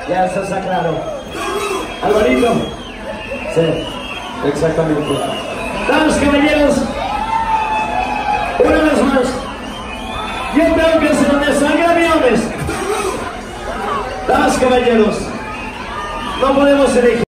Ya está claro. Alvarito. Sí, exactamente. Damas y caballeros, una vez más, yo creo que es donde sangre aviones. Damas y caballeros, no podemos elegir.